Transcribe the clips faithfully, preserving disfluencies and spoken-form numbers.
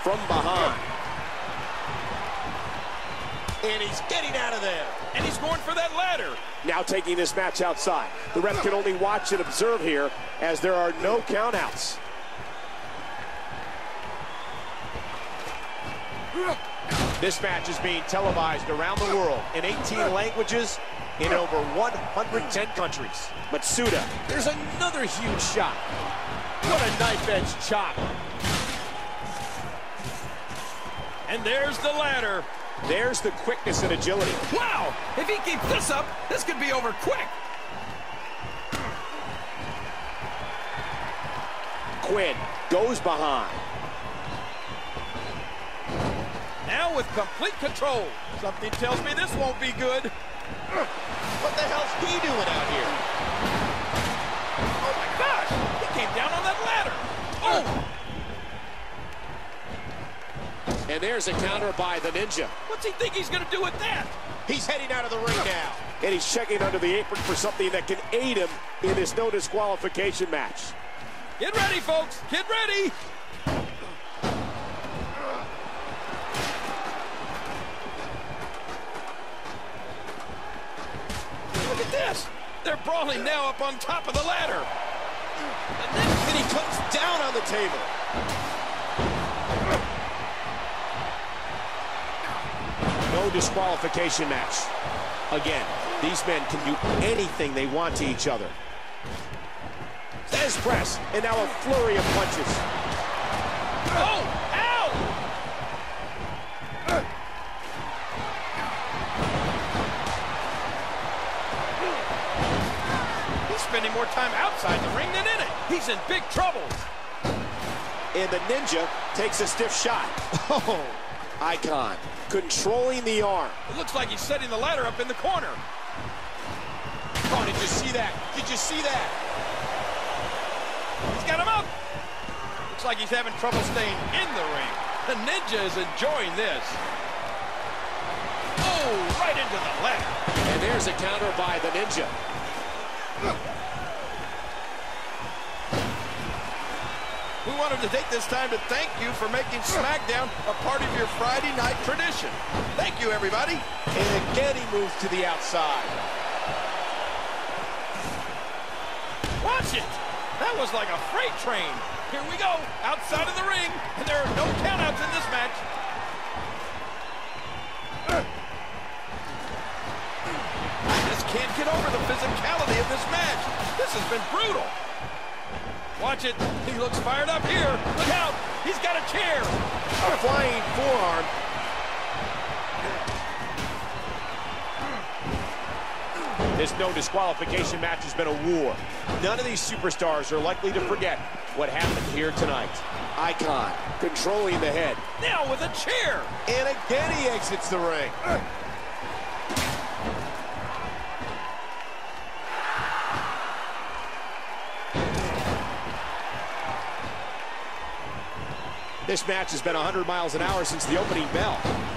from behind. And he's getting out of there. And he's going for that ladder. Now taking this match outside. The ref can only watch and observe here as there are no countouts. This match is being televised around the world in eighteen languages in over one hundred ten countries. Matsuda, there's another huge shot. What a knife-edge chop. And there's the ladder. There's the quickness and agility. Wow! If he keeps this up, this could be over quick. Quinn goes behind. Now with complete control. Something tells me this won't be good. What the hell's he doing out here? Oh my gosh! He came down on that ladder. Oh! And there's a counter by the Ninja. What's he think he's going to do with that? He's heading out of the ring now. And he's checking under the apron for something that can aid him in this no disqualification match. Get ready, folks. Get ready. Look at this. They're brawling now up on top of the ladder. And then and he comes down on the table. No disqualification match. Again, these men can do anything they want to each other. There's press, and now a flurry of punches. Oh, ow! He's spending more time outside the ring than in it. He's in big trouble. And the Ninja takes a stiff shot. Oh, Icon controlling the arm. It looks like he's setting the ladder up in the corner. Oh, did you see that? Did you see that? He's got him up. Looks like he's having trouble staying in the ring. The Ninja is enjoying this. Oh, right into the ladder. And there's a counter by the Ninja. We wanted to take this time to thank you for making SmackDown a part of your Friday night tradition. Thank you, everybody. And again, he moves to the outside. Watch it. That was like a freight train. Here we go, outside of the ring, and there are no countouts in this match. I just can't get over the physicality of this match. This has been brutal. Watch it. He looks fired up here. Look out. He's got a chair. A flying forearm. This no disqualification match has been a war. None of these superstars are likely to forget what happened here tonight. Icon controlling the head. Now with a chair. And again he exits the ring. This match has been one hundred miles an hour since the opening bell.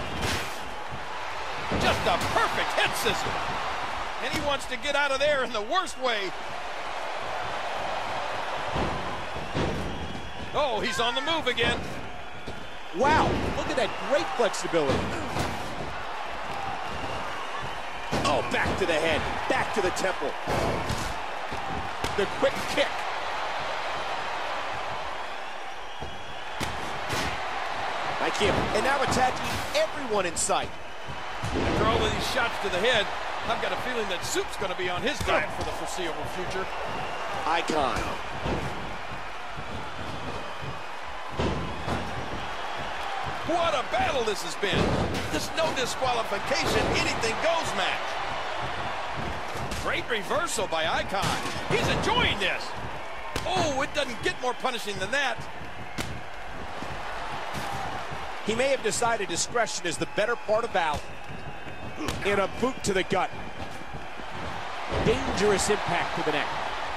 Just a perfect head scissor. And he wants to get out of there in the worst way. Oh, he's on the move again. Wow, look at that great flexibility. Oh, back to the head, back to the temple. The quick kick. I can't, and now attacking everyone in sight. After all of these shots to the head, I've got a feeling that Soup's going to be on his diet for the foreseeable future. Icon. What a battle this has been. This no disqualification, anything goes match. Great reversal by Icon. He's enjoying this. Oh, it doesn't get more punishing than that. He may have decided discretion is the better part of valor. And a boot to the gut. Dangerous impact to the neck.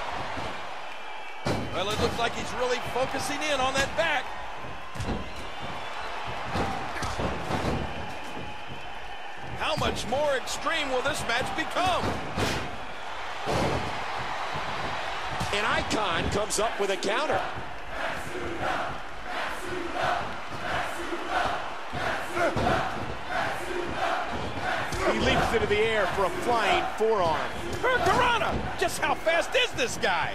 Well, it looks like he's really focusing in on that back. How much more extreme will this match become? And Icon comes up with a counter. he leaps into the air for a flying forearm. Hurricanrana! Just how fast is this guy?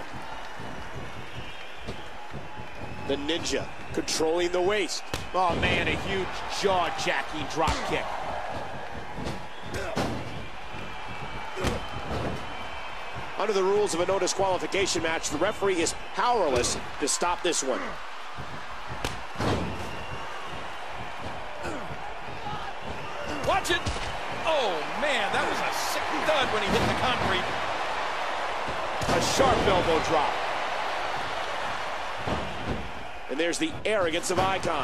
The Ninja controlling the waist. Oh, man, a huge jaw-jacking drop kick. Under the rules of a no disqualification match, the referee is powerless to stop this one. Watch it. Oh, man, that was a sick thud when he hit the concrete. A sharp elbow drop. And there's the arrogance of Icon.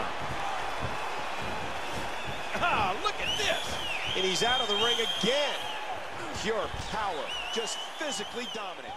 Ah, look at this. And he's out of the ring again. Pure power, just physically dominant.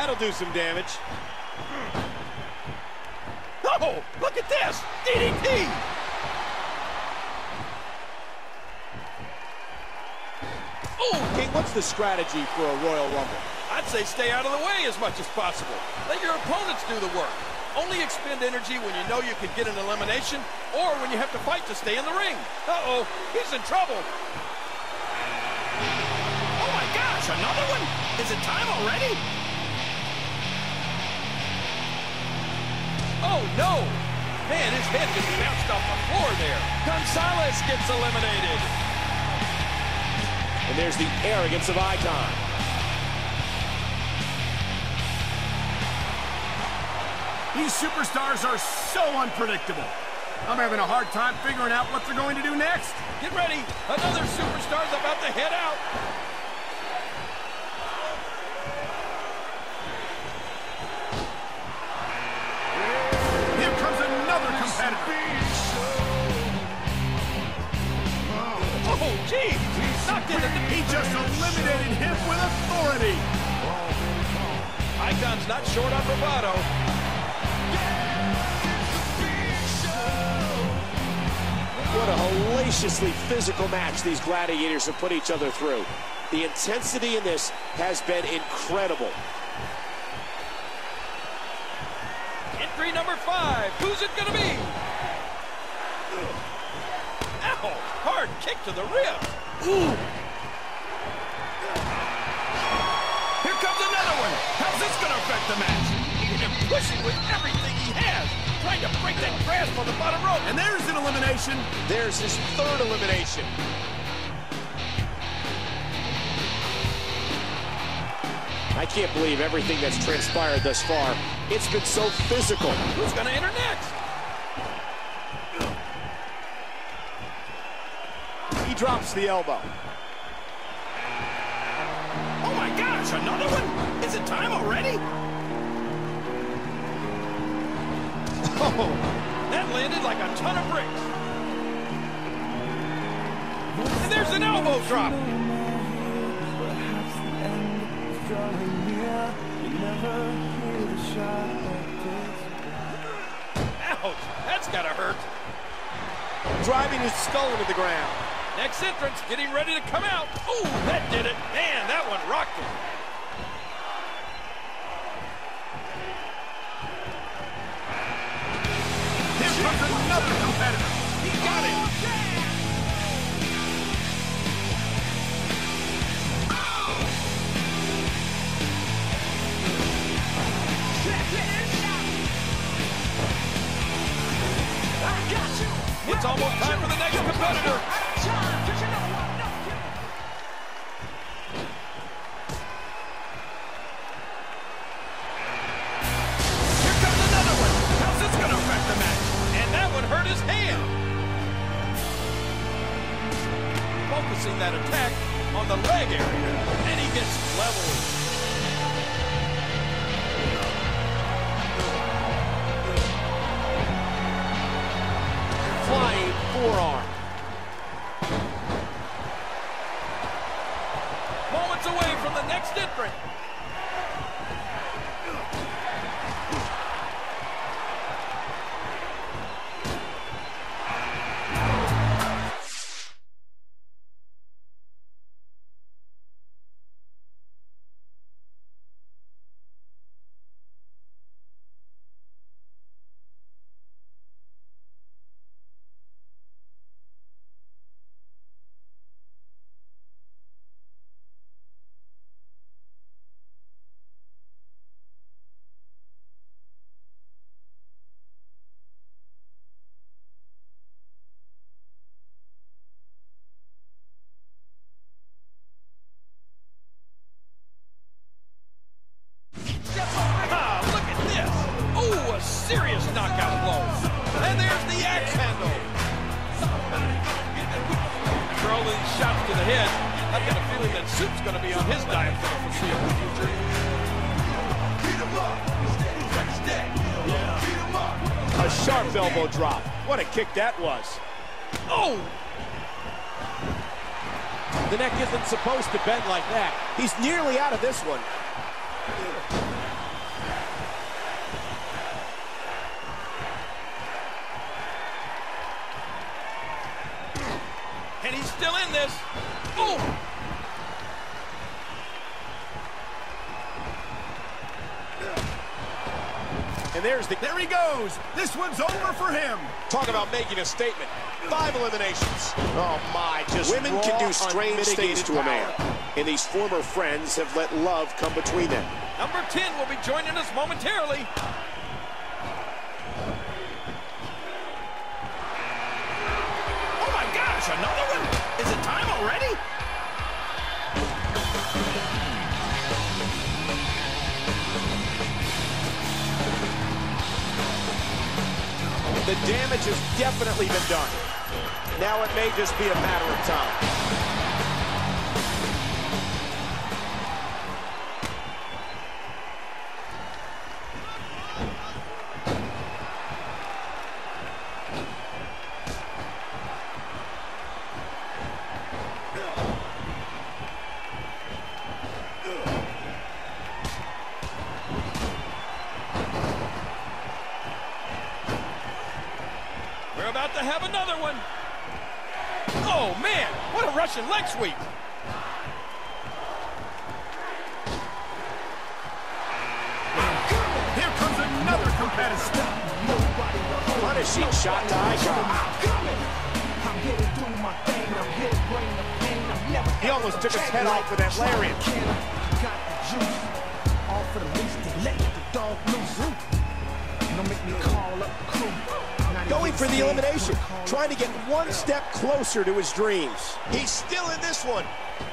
That'll do some damage. Oh, look at this! D D T! Oh, King, what's the strategy for a Royal Rumble? I'd say stay out of the way as much as possible. Let your opponents do the work. Only expend energy when you know you can get an elimination or when you have to fight to stay in the ring. Uh-oh, he's in trouble. Oh my gosh, another one? Is it time already? Oh no! Man, his head just bounced off the floor there. Gonzalez gets eliminated. And there's the arrogance of Icon. These superstars are so unpredictable. I'm having a hard time figuring out what they're going to do next. Get ready. Another superstar's about to head out. Here comes another competitor. Oh, gee. Knocked into the... He just eliminated him with authority. Icon's not short on bravado. What a hellaciously physical match these gladiators have put each other through. The intensity in this has been incredible. Entry number five. Who's it going to be? Ow! Hard kick to the rib. Ooh! Here comes another one. How's this going to affect the match? He's been pushing with everything he has, trying to break that grasp on the bottom rope. And there's an elimination. There's his third elimination. I can't believe everything that's transpired thus far. It's been so physical. Who's going to enter next? He drops the elbow. Oh my gosh, another one? Is it time already? Oh, that landed like a ton of bricks. And there's an elbow drop. Ouch, that's gotta hurt. Driving his skull into the ground. Next entrance, getting ready to come out. Ooh, that did it. Man, that one rocked him. Here comes another competitor. He got it. It's almost time for the next competitor. Here comes another one. How's this going to affect the match? And that one hurt his hand. Focusing that attack on the leg area. And he gets leveled. Flying forearm. Moments away from the next entrant. Serious knockout blow. And there's the axe handle. After all these shots to the head, I've got a feeling that Soup's going to be on his diet for the foreseeable future. A sharp elbow drop. What a kick that was. Oh! The neck isn't supposed to bend like that. He's nearly out of this one. And he's still in this. Oh! And there's the... There he goes. This one's over for him. Talk about making a statement. Five eliminations. Oh, my. Just Women can do strange things to a man. And these former friends have let love come between them. Number ten will be joining us momentarily. Oh, my gosh. Another one? Is it time already? The damage has definitely been done. Now it may just be a matter of time. We're about to have another one. Oh, man, what a Russian leg sweep. Here comes another competitor. Punishing shot to Icon. He almost took his head off with that lariat. Going for the elimination, trying to get one step closer to his dreams. He's still in this one.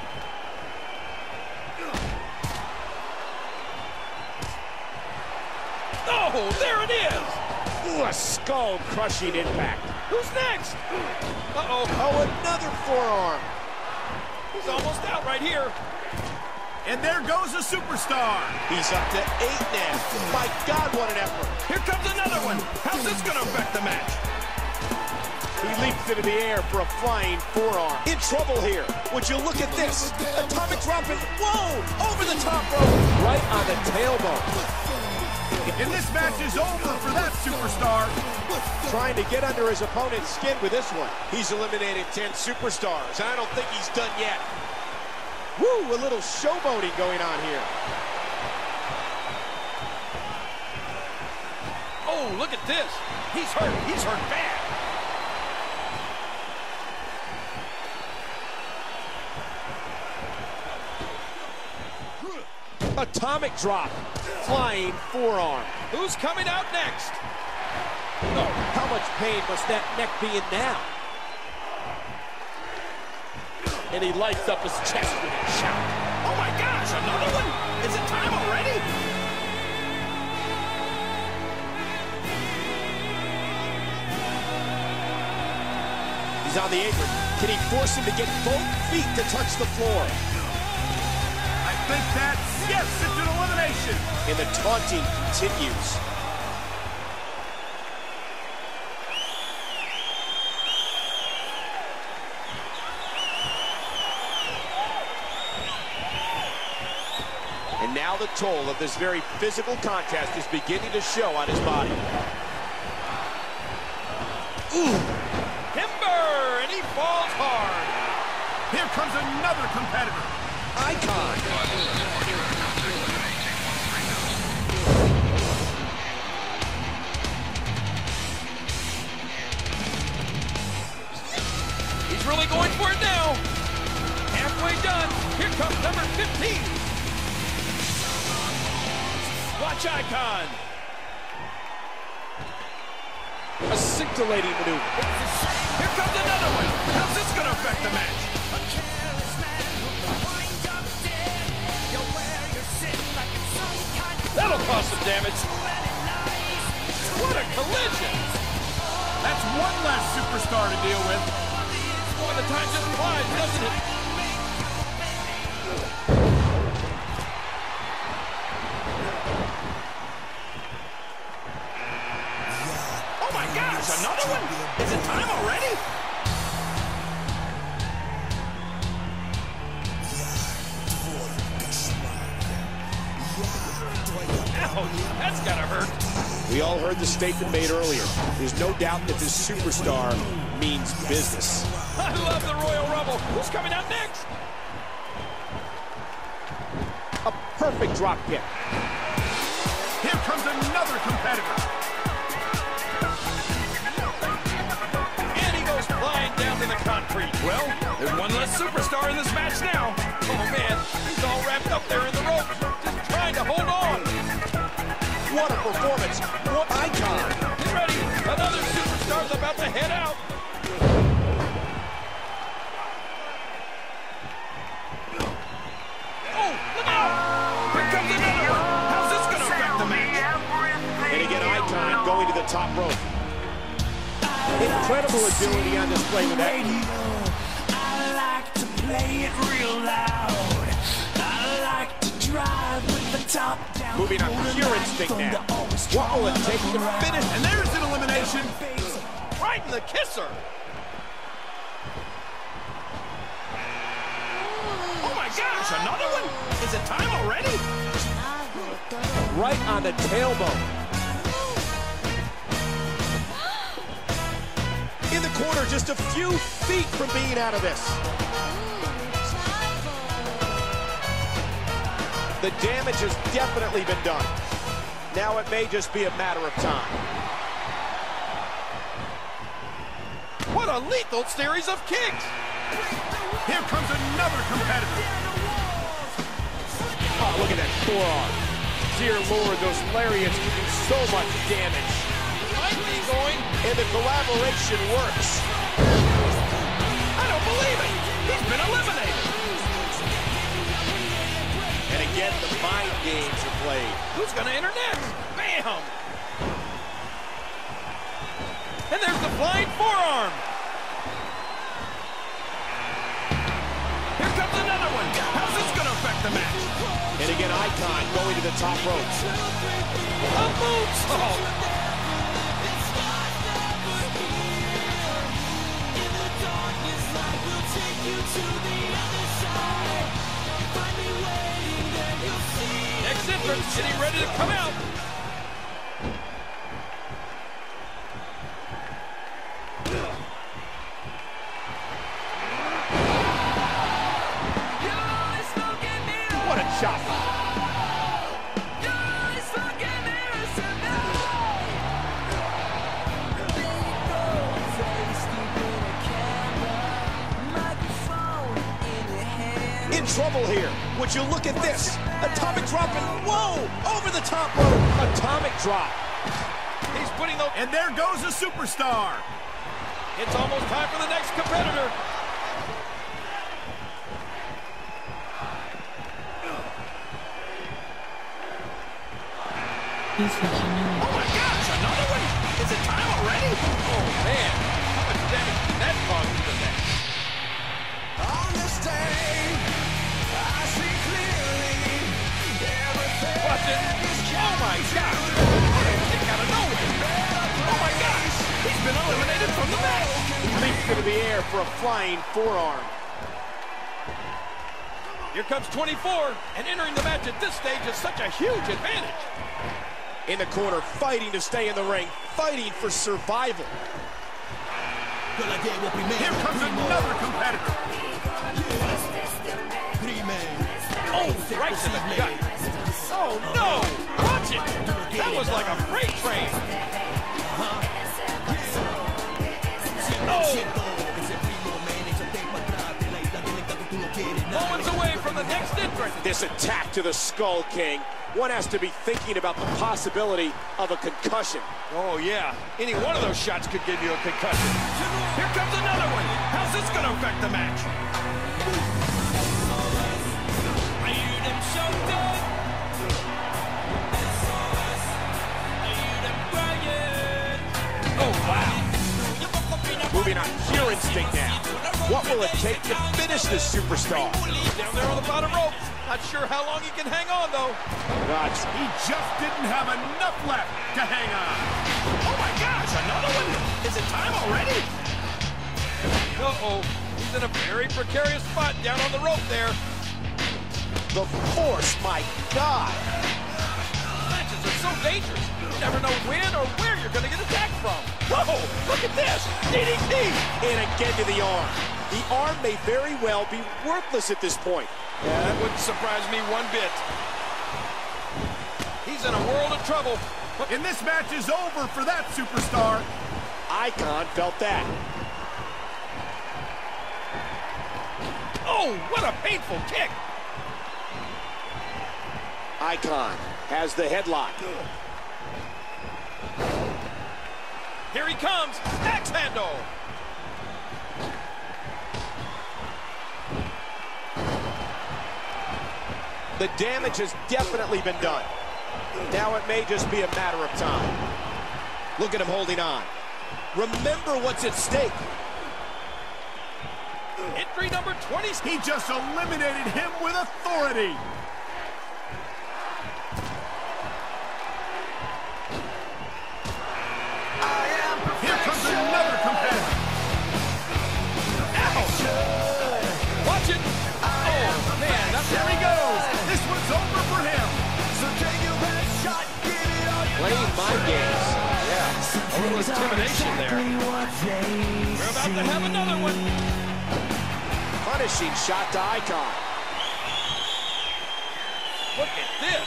Oh, there it is. Ooh, a skull-crushing impact. Who's next? Uh-oh. Oh, another forearm. He's almost out right here. And there goes a superstar. He's up to eight now. My God, what an effort. Here comes another one. How's this going to affect the match? He leaps into the air for a flying forearm. In trouble here. Would you look at this? Atomic dropping. Whoa! Over the top rope. Right on the tailbone. And this match is over for that superstar. Trying to get under his opponent's skin with this one. He's eliminated ten superstars. I don't think he's done yet. Woo! A little showboating going on here. Oh, look at this. He's hurt. He's hurt bad. Atomic drop. Flying forearm. Who's coming out next? Oh, how much pain must that neck be in now? And he lights up his chest with a shout. Oh my gosh, another one? Is it time already? He's on the apron. Can he force him to get both feet to touch the floor? I think that's yes, it's an elimination. And the taunting continues. And now the toll of this very physical contest is beginning to show on his body. Ooh! Timber! And he falls hard. Here comes another competitor. Icon. He's really going for it now. Halfway done. Here comes number fifteen. Watch Icon. A scintillating maneuver. Here comes another one. How's this going to affect the match? That'll cause some damage. What a collision. That's one less superstar to deal with. Boy, the time just flies, doesn't it? Oh my gosh, another one? Is it time already? Ouch, that's gotta hurt. We all heard the statement made earlier. There's no doubt that this superstar means business. I love the Royal Rumble. Who's coming out next? A perfect drop kick. Here comes another competitor. And he goes flying down to the concrete. Well, there's one less superstar in this match now. Oh, man, he's all wrapped up there in the ropes, just trying to hold on. What a performance. What icon. Get ready. Another superstar's about to head out. Oh, look out. Here comes another one. How's this going to affect the match? And again, Icon going to the top rope. Incredible agility on display with that. I like to play it real loud. I like to drive with the top down. Moving on pure instinct now. What will it take to finish? And there's an elimination. Right in the kisser. Oh my gosh, another one? Is it time already? Right on the tailbone. In the corner, just a few feet from being out of this. The damage has definitely been done. Now it may just be a matter of time. What a lethal series of kicks. Here comes another competitor. Oh, look at that forearm. Dear Lord, those lariats can do so much damage. Might be going. And the collaboration works. I don't believe it. He's been eliminated. And again, the mind games are played. Who's going to enter next? Bam! And there's the flying forearm. Here comes another one. How's this going to affect the match? And again, Icon going to the top rope. A moonsault. Next entrance getting ready to come out. What a chop. In trouble here. Would you look at this? Atomic drop and whoa! Over the top rope. Atomic drop. He's putting those... And there goes a superstar. It's almost time for the next competitor. Oh my gosh, another one? Is it time already? Oh man, how much damage did that cause to the neck? On this day, I see clearly everything. Watch it. Oh my gosh. Kick out of nowhere. Oh my gosh. He's been eliminated from the match. Leaps into the air for a flying forearm. Here comes twenty-four, and entering the match at this stage is such a huge advantage. In the corner, fighting to stay in the ring, fighting for survival. Here comes another competitor. Oh, right to the gut. Oh no! Watch it! That was like a freight train. Oh! Moments away from the next entrance. This attack to the Skull King. One has to be thinking about the possibility of a concussion. Oh, yeah. Any one of those shots could give you a concussion. Here comes another one. How's this going to affect the match? Oh, wow. Moving on pure instinct now. What will it take to finish this superstar? Down there on the bottom rope. Not sure how long he can hang on, though. Gosh, He just didn't have enough left to hang on. Oh, my gosh. Another one? Is it time already? Uh-oh. He's in a very precarious spot down on the rope there. The force, my God. Matches are so dangerous. You never know when or where you're going to get attacked from. Whoa, look at this. D D T. And again to the arm. The arm may very well be worthless at this point. Yeah, that wouldn't surprise me one bit. He's in a world of trouble. And this match is over for that superstar. Icon felt that. Oh, what a painful kick. Icon has the headlock. Here he comes. Axe handle. The damage has definitely been done. Now it may just be a matter of time. Look at him holding on. Remember what's at stake. Entry number twenty. He just eliminated him with authority. Here comes another competitor. Ouch! Watch it. Oh, man. That's There he goes. This one's over for him. Playing mind games. Yeah, a little intimidation there. We're about to have another one. Punishing shot to Icon. Look at this.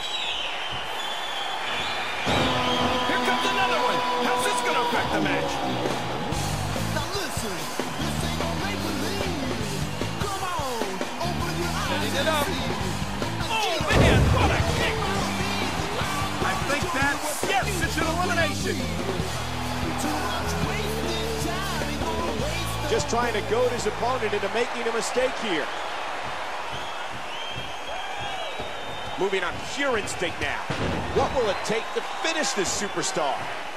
Here comes another one. How's this going to affect the match? Now listen, this ain't no make-believe. Come on, open your eyes. Setting it up. Oh, man, what a kick. I think that's, yes, it's an elimination. Too much wasted time. Ain't gonna waste Just trying to goad his opponent into making a mistake here. Moving on pure instinct now. What will it take to finish this superstar?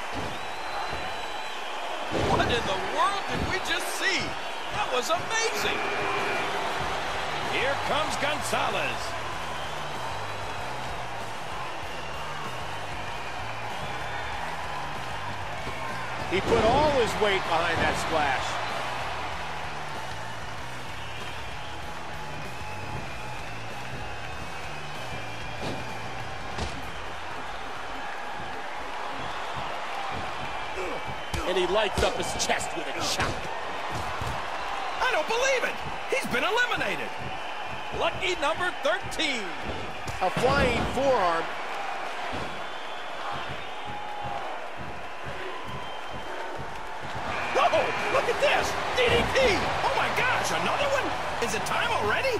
What in the world did we just see? That was amazing. Here comes Gonzalez. He put all his weight behind that splash. And he lights up his chest with a chop. I don't believe it. He's been eliminated. Lucky number thirteen. A flying forearm. Oh, look at this. D D T. Oh, my gosh, another one? Is it time already?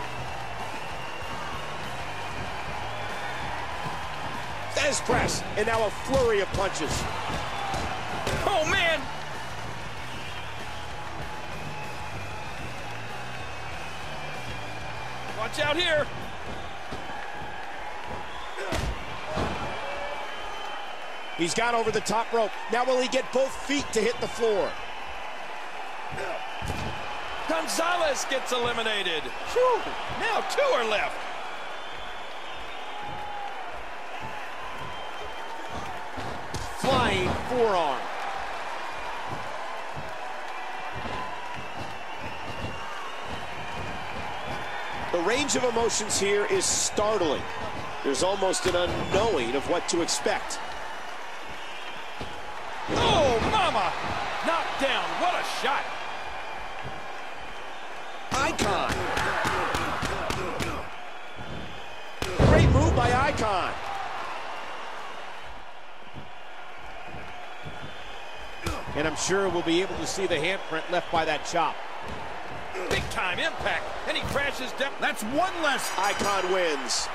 Fez press. And now a flurry of punches. Oh, man. Watch out here. He's got over the top rope. Now will he get both feet to hit the floor? Gonzalez gets eliminated. Whew. Now two are left. Flying forearm. The range of emotions here is startling. There's almost an unknowing of what to expect. Oh, mama! Knocked down. What a shot. Icon. Great move by Icon. And I'm sure we'll be able to see the handprint left by that chop. Big time impact. And he crashes down. That's one less. Icon wins.